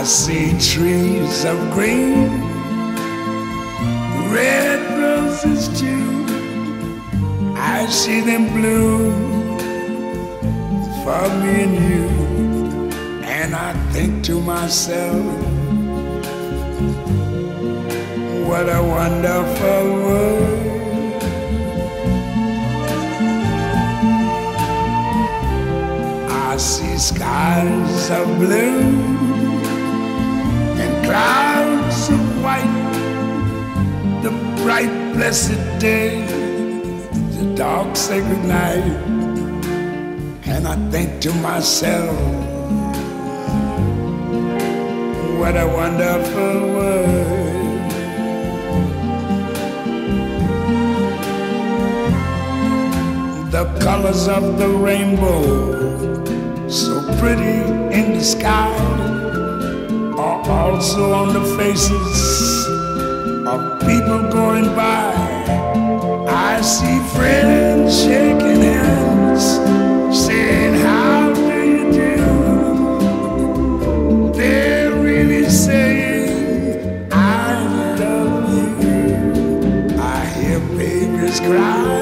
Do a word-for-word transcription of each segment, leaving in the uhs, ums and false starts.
see trees of green, red roses too. I see them bloom for me and you. And I think to myself, what a wonderful world. I see skies of blue and clouds of white, the bright blessed day, the dark sacred night. And I think to myself, what a wonderful world. The colors of the rainbow, so pretty in the sky, are also on the faces of people going by. I see friends shaking hands, saying, how do you do? They're really saying, I love you. I hear babies cry,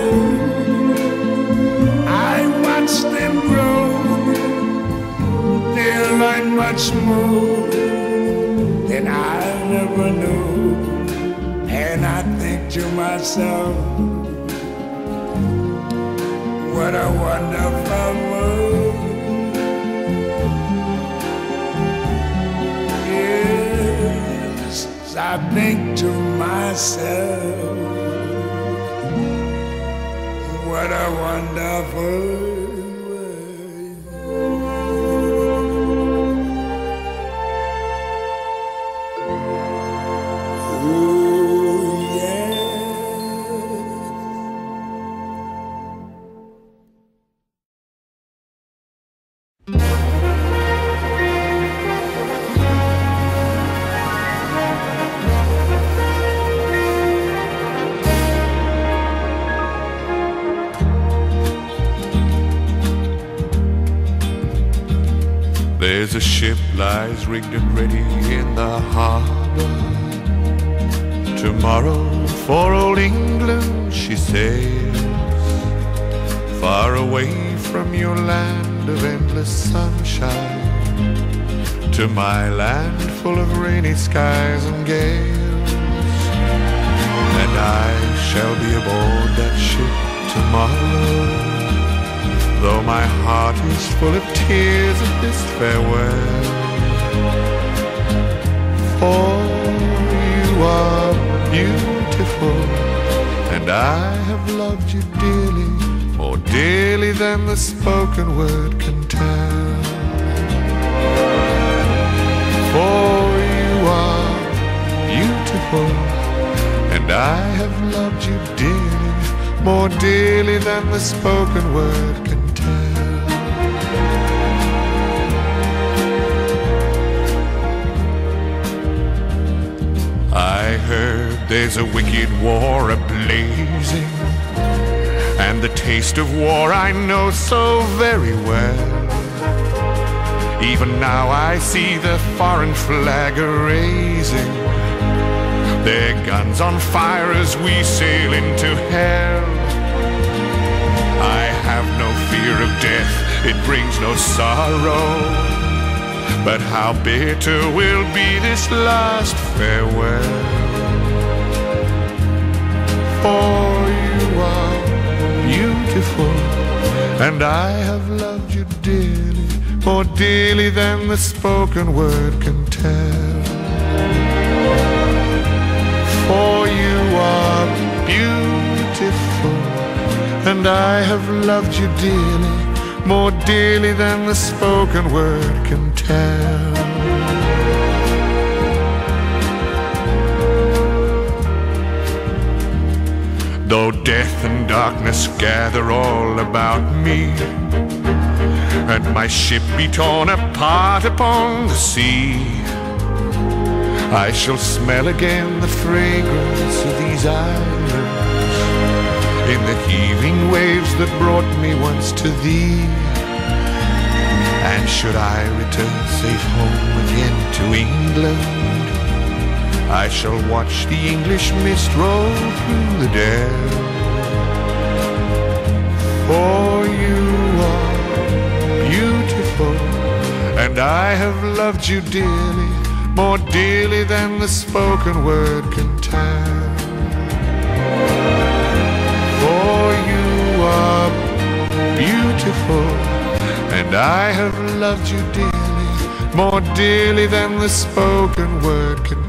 I watch them grow. They'll learn much more than I never knew. And I think to myself, what a wonderful world. Yes, I think to myself, what a wonderful world. There's a ship lies rigged and ready in the harbor. Tomorrow for old England she sails, far away from your land of endless sunshine, to my land full of rainy skies and gales. And I shall be aboard that ship tomorrow, though my heart is full of tears at this farewell. For you are beautiful, and I have loved you dearly, more dearly than the spoken word can tell. For you are beautiful, and I have loved you dearly, more dearly than the spoken word can tell. I heard there's a wicked war a-blazing, and the taste of war I know so very well. Even now I see the foreign flag a-raising, their guns on fire as we sail into hell. I have no fear of death, it brings no sorrow, but how bitter will be this last farewell. For you are beautiful, and I have loved you dearly, more dearly than the spoken word can tell. For you are beautiful, and I have loved you dearly, more dearly than the spoken word can tell. Though death and darkness gather all about me, and my ship be torn apart upon the sea, I shall smell again the fragrance of these islands in the heaving waves that brought me once to thee. And should I return safe home again to England, I shall watch the English mist roll through the dale. For you are beautiful, and I have loved you dearly, more dearly than the spoken word can tell. For you are beautiful, and I have loved you dearly, more dearly than the spoken word can